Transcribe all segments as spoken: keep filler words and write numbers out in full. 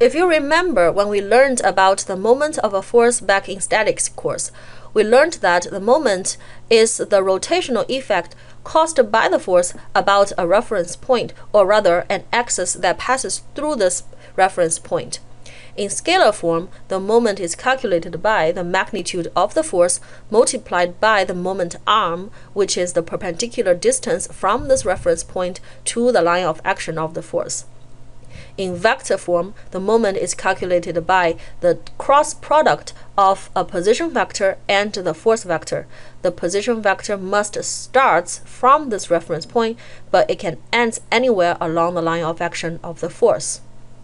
If you remember when we learned about the moment of a force back in statics course, we learned that the moment is the rotational effect caused by the force about a reference point, or rather an axis that passes through this reference point. In scalar form, the moment is calculated by the magnitude of the force multiplied by the moment arm, which is the perpendicular distance from this reference point to the line of action of the force. In vector form, the moment is calculated by the cross product of a position vector and the force vector. The position vector must start from this reference point, but it can end anywhere along the line of action of the force.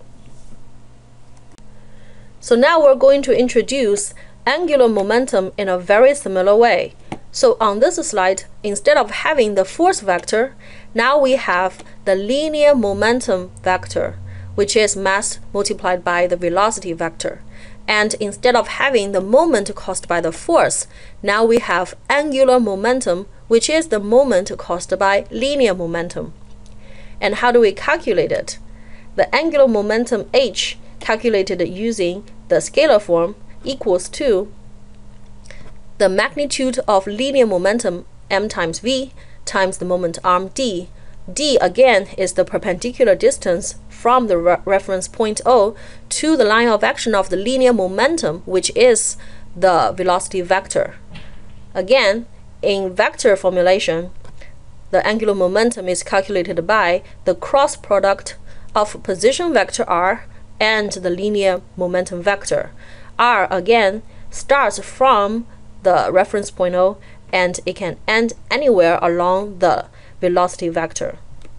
So now we're going to introduce angular momentum in a very similar way. So on this slide, instead of having the force vector, now we have the linear momentum vector, which is mass multiplied by the velocity vector. And instead of having the moment caused by the force, now we have angular momentum, which is the moment caused by linear momentum. And how do we calculate it? The angular momentum h, calculated using the scalar form, equals to the magnitude of linear momentum m times v times the moment arm d. D again is the perpendicular distance from the re reference point O to the line of action of the linear momentum, which is the velocity vector. Again, in vector formulation, the angular momentum is calculated by the cross product of position vector r and the linear momentum vector. R again starts from the reference point O, and it can end anywhere along the velocity vector.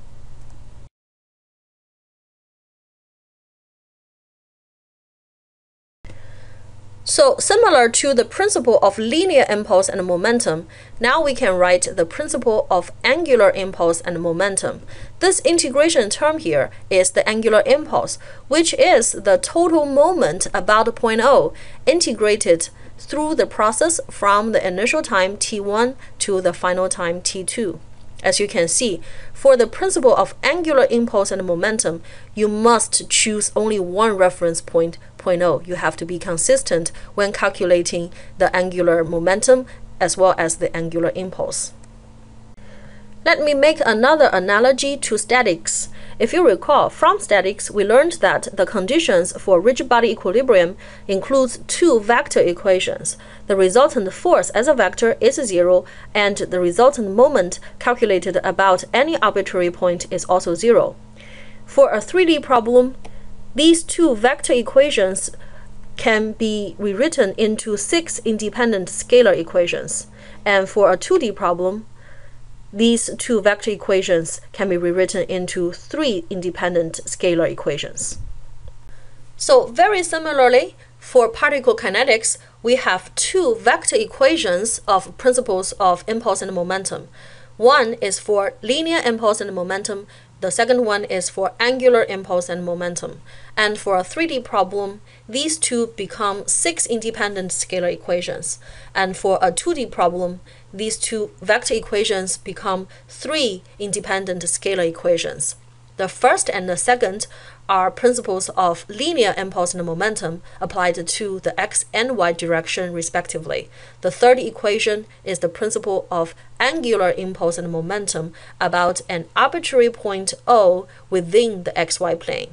So similar to the principle of linear impulse and momentum, now we can write the principle of angular impulse and momentum. This integration term here is the angular impulse, which is the total moment about the point O integrated through the process from the initial time t one to the final time t two. As you can see, for the principle of angular impulse and momentum, you must choose only one reference point, point O. You have to be consistent when calculating the angular momentum as well as the angular impulse. Let me make another analogy to statics. If you recall, from statics, we learned that the conditions for rigid body equilibrium includes two vector equations. The resultant force as a vector is zero, and the resultant moment calculated about any arbitrary point is also zero. For a three D problem, these two vector equations can be rewritten into six independent scalar equations. And for a two D problem, these two vector equations can be rewritten into three independent scalar equations. So very similarly, for particle kinetics, we have two vector equations of principles of impulse and momentum. One is for linear impulse and momentum. The second one is for angular impulse and momentum. And for a three D problem, these two become six independent scalar equations. And for a two D problem, these two vector equations become three independent scalar equations. The first and the second are principles of linear impulse and momentum applied to the x and y direction respectively. The third equation is the principle of angular impulse and momentum about an arbitrary point O within the xy plane.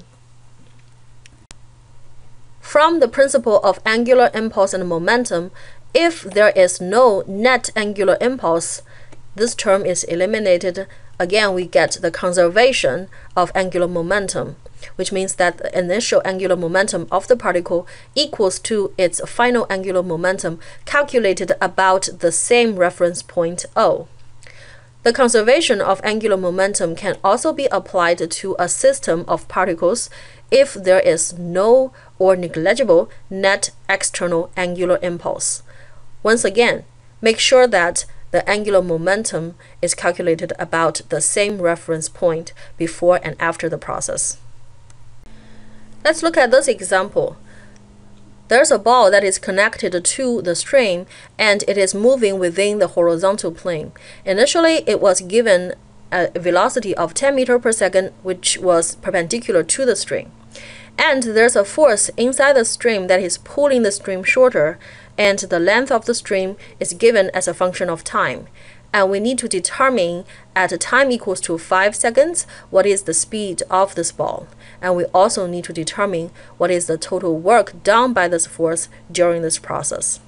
From the principle of angular impulse and momentum, if there is no net angular impulse, this term is eliminated. Again, we get the conservation of angular momentum, which means that the initial angular momentum of the particle equals to its final angular momentum calculated about the same reference point O. The conservation of angular momentum can also be applied to a system of particles if there is no or negligible net external angular impulse. Once again, make sure that the angular momentum is calculated about the same reference point before and after the process. Let's look at this example. There's a ball that is connected to the string and it is moving within the horizontal plane. Initially, it was given a velocity of ten meters per second, which was perpendicular to the string. and there's a force inside the stream that is pulling the stream shorter, and the length of the stream is given as a function of time. And we need to determine at a time equals to five seconds what is the speed of this ball. And we also need to determine what is the total work done by this force during this process.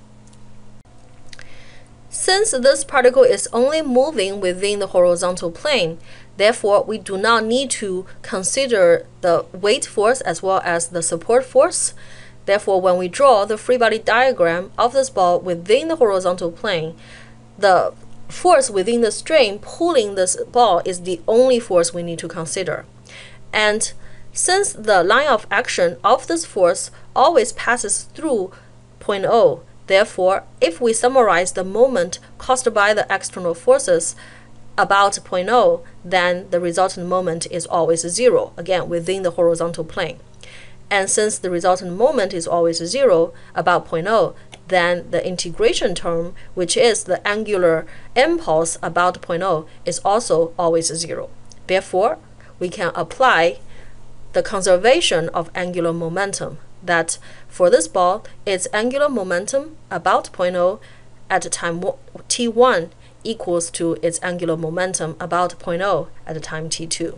Since this particle is only moving within the horizontal plane, therefore we do not need to consider the weight force as well as the support force. Therefore, when we draw the free body diagram of this ball within the horizontal plane, the force within the stream pulling this ball is the only force we need to consider. And since the line of action of this force always passes through point O, therefore, if we summarize the moment caused by the external forces about point O, then the resultant moment is always zero, again, within the horizontal plane. And since the resultant moment is always zero about point O, then the integration term, which is the angular impulse about point O, is also always zero. Therefore, we can apply the conservation of angular momentum, that for this ball, its angular momentum about point O at time t one equals to its angular momentum about point O at time t two.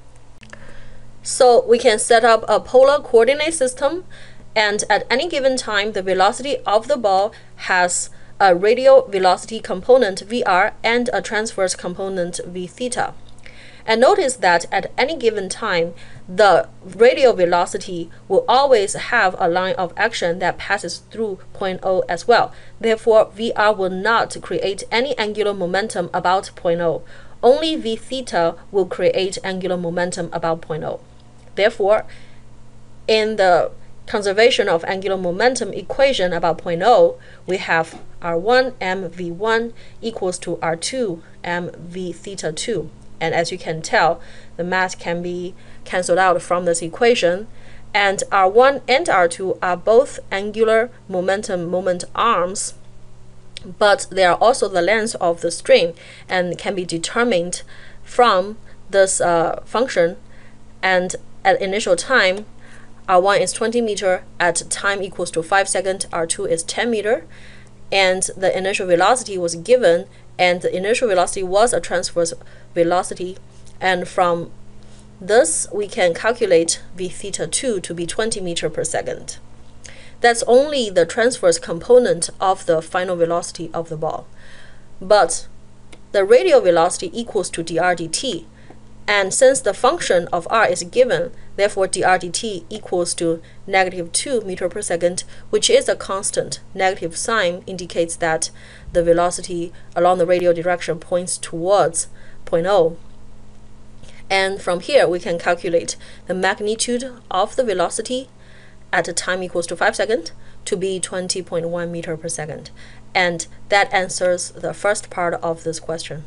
So we can set up a polar coordinate system, and at any given time, the velocity of the ball has a radial velocity component Vr and a transverse component V theta. And notice that at any given time, the radial velocity will always have a line of action that passes through point O as well. Therefore, Vr will not create any angular momentum about point O. Only V theta will create angular momentum about point O. Therefore, in the conservation of angular momentum equation about point O, we have R one m v one equals to R two m v theta two. And as you can tell, the mass can be cancelled out from this equation. And R one and R two are both angular momentum moment arms, but they are also the length of the stream and can be determined from this uh, function. And at initial time, R one is twenty meter, at time equals to five seconds, R two is ten meter, and the initial velocity was given, and the initial velocity was a transverse velocity, and from this we can calculate V theta two to be twenty meter per second. That's only the transverse component of the final velocity of the ball. But the radial velocity equals to dr dt, and since the function of r is given, therefore dr dt equals to negative two meter per second, which is a constant. Negative sign indicates that the velocity along the radial direction points towards point O. And from here, we can calculate the magnitude of the velocity at a time equals to five seconds to be twenty point one meter per second. And that answers the first part of this question.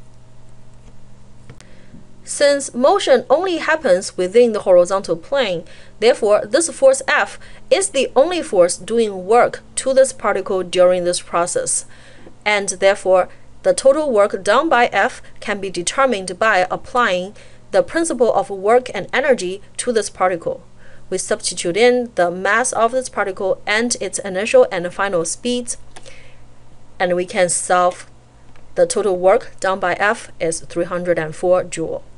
Since motion only happens within the horizontal plane, therefore this force F is the only force doing work to this particle during this process. And therefore, the total work done by F can be determined by applying the principle of work and energy to this particle. We substitute in the mass of this particle and its initial and final speeds, and we can solve the total work done by F is three hundred four joules.